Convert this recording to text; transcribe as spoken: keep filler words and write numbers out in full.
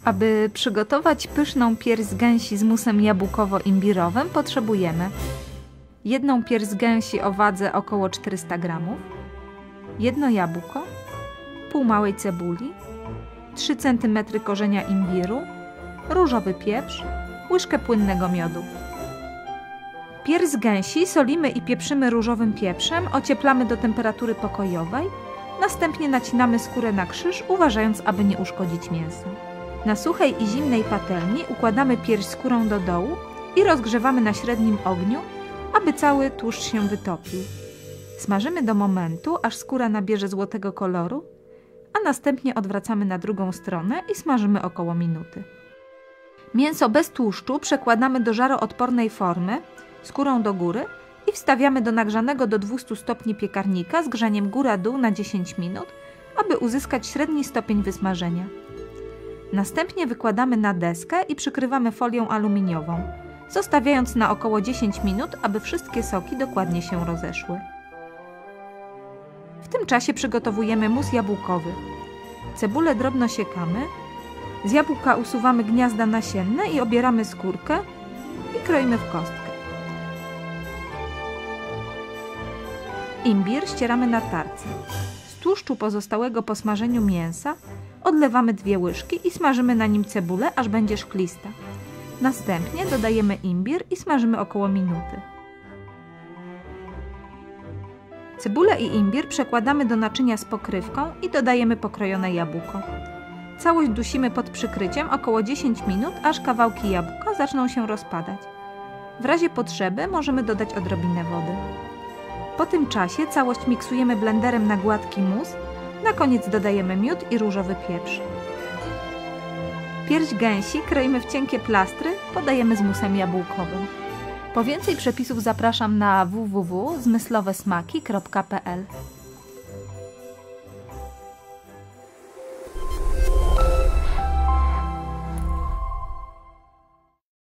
Aby przygotować pyszną pierś gęsi z musem jabłkowo-imbirowym potrzebujemy jedną pierś gęsi o wadze około czterysta gramów, jedno jabłko, pół małej cebuli, trzy centymetry korzenia imbiru, różowy pieprz, łyżkę płynnego miodu. Pierś gęsi solimy i pieprzymy różowym pieprzem, ocieplamy do temperatury pokojowej, następnie nacinamy skórę na krzyż, uważając, aby nie uszkodzić mięsa. Na suchej i zimnej patelni układamy pierś skórą do dołu i rozgrzewamy na średnim ogniu, aby cały tłuszcz się wytopił. Smażymy do momentu, aż skóra nabierze złotego koloru, a następnie odwracamy na drugą stronę i smażymy około minuty. Mięso bez tłuszczu przekładamy do żaroodpornej formy, skórą do góry i wstawiamy do nagrzanego do dwustu stopni piekarnika z grzaniem góra-dół na dziesięć minut, aby uzyskać średni stopień wysmażenia. Następnie wykładamy na deskę i przykrywamy folią aluminiową, zostawiając na około dziesięć minut, aby wszystkie soki dokładnie się rozeszły. W tym czasie przygotowujemy mus jabłkowy. Cebulę drobno siekamy, z jabłka usuwamy gniazda nasienne i obieramy skórkę i kroimy w kostkę. Imbir ścieramy na tarce. Z tłuszczu pozostałego po smażeniu mięsa odlewamy dwie łyżki i smażymy na nim cebulę, aż będzie szklista. Następnie dodajemy imbir i smażymy około minuty. Cebulę i imbir przekładamy do naczynia z pokrywką i dodajemy pokrojone jabłko. Całość dusimy pod przykryciem około dziesięć minut, aż kawałki jabłka zaczną się rozpadać. W razie potrzeby możemy dodać odrobinę wody. Po tym czasie całość miksujemy blenderem na gładki mus, na koniec dodajemy miód i różowy pieprz. Pierś gęsi kroimy w cienkie plastry, podajemy z musem jabłkowym. Po więcej przepisów zapraszam na w w w kropka zmyslowe smaki kropka p l.